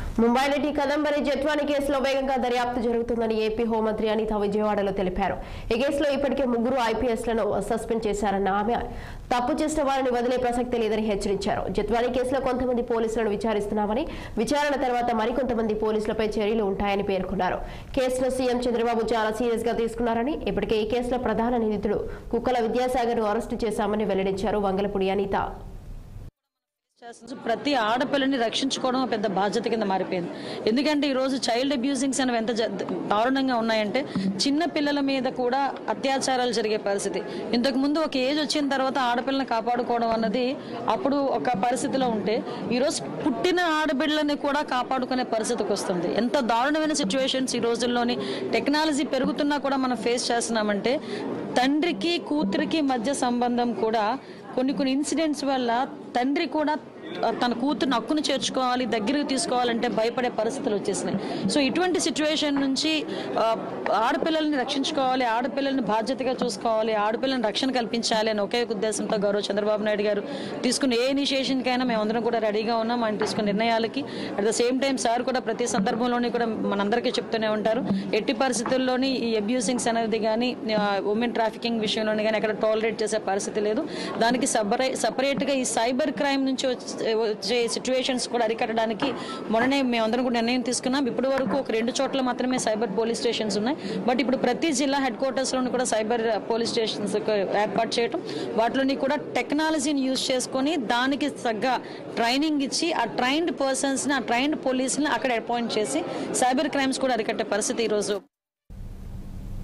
ముంబైలోని కదంబరి జత్వాని కేసులో వేగంగా దర్యాప్తు జరుగుతుందని ఏపీ హోంమంత్రి అనిత విజయవాడలో తెలిపారు. ఈ కేసులో ఇప్పటికే 3 ఐపీఎస్లను సస్పెండ్ చేశారన్న ఆమె తప్పు చేసిన వారిని వదిలే ప్రసక్తి లేదని హెచ్చరించారు. జత్వాని కేసులో కొంతమంది పోలీసులను విచారిస్తున్నామని, విచారణ తర్వాత మరికొంతమంది పోలీసులపై చర్యలు ఉంటాయని పేర్కొన్నారు. కేసులో సీఎం చంద్రబాబు చాలా సీరియస్ గా తీసుకున్నారని, ఇప్పటికే ఈ కేసులో ప్రధాన నిందితుడు కుక్కల విద్యాసాగర్ ను అరెస్టు చేశామని వెల్లడించారు వంగలపూడి అనిత. ప్రతి ఆడపిల్లని రక్షించుకోవడం పెద్ద బాధ్యత కింద మారిపోయింది. ఎందుకంటే ఈరోజు చైల్డ్ అబ్యూజింగ్స్ అనేవి ఎంత దారుణంగా ఉన్నాయంటే చిన్న పిల్లల మీద కూడా అత్యాచారాలు జరిగే పరిస్థితి. ఇంతకు ముందు ఒక ఏజ్ వచ్చిన తర్వాత ఆడపిల్లని కాపాడుకోవడం అన్నది అప్పుడు ఒక పరిస్థితిలో ఉంటే ఈరోజు పుట్టిన ఆడపిల్లని కూడా కాపాడుకునే పరిస్థితికి వస్తుంది. ఎంత దారుణమైన సిచ్యువేషన్స్ ఈ రోజుల్లోని టెక్నాలజీ పెరుగుతున్నా కూడా మనం ఫేస్ చేస్తున్నామంటే తండ్రికి కూతురికి మధ్య సంబంధం కూడా కొన్ని ఇన్సిడెంట్స్ వల్ల తండ్రి కూడా తన కూతురుని హక్కును చేర్చుకోవాలి, దగ్గరికి తీసుకోవాలంటే భయపడే పరిస్థితులు వచ్చేసినాయి. సో ఇటువంటి సిచ్యువేషన్ నుంచి ఆడపిల్లల్ని రక్షించుకోవాలి, ఆడపిల్లల్ని బాధ్యతగా చూసుకోవాలి, ఆడపిల్లల్ని రక్షణ కల్పించాలి అని ఒకే ఉద్దేశంతో గౌరవ చంద్రబాబు నాయుడు గారు తీసుకున్న ఏ ఇనిషియేషన్కైనా మేమందరం కూడా రెడీగా ఉన్నాం. ఆయన తీసుకున్న నిర్ణయాలకి at the same time sir కూడా ప్రతి సందర్భంలోని కూడా మనందరికీ చెప్తూనే ఉంటారు, ఎట్టి పరిస్థితుల్లోని ఈ అబ్యూసింగ్స్ అనేది కానీ ఉమెన్ ట్రాఫికింగ్ విషయంలోని కానీ అక్కడ టాలరేట్ చేసే పరిస్థితి లేదు. దానికి సపరేట్గా ఈ సైబర్ క్రైమ్ నుంచి వచ్చే సిచ్యువేషన్స్ కూడా అరికట్టడానికి మొన్ననే మేమందరం కూడా నిర్ణయం తీసుకున్నాం. ఇప్పటి వరకు ఒక 2 చోట్ల మాత్రమే సైబర్ పోలీస్ స్టేషన్స్ ఉన్నాయి. బట్ ఇప్పుడు ప్రతి జిల్లా హెడ్ క్వార్టర్స్లోని కూడా సైబర్ పోలీస్ స్టేషన్స్ ఏర్పాటు చేయడం, వాటిలోని కూడా టెక్నాలజీని యూజ్ చేసుకొని దానికి తగ్గ ట్రైనింగ్ ఇచ్చి ఆ ట్రైన్డ్ పర్సన్స్ని, ఆ ట్రైన్డ్ పోలీసుని అక్కడ అపాయింట్ చేసి సైబర్ క్రైమ్స్ కూడా అరికట్టే పరిస్థితి ఈరోజు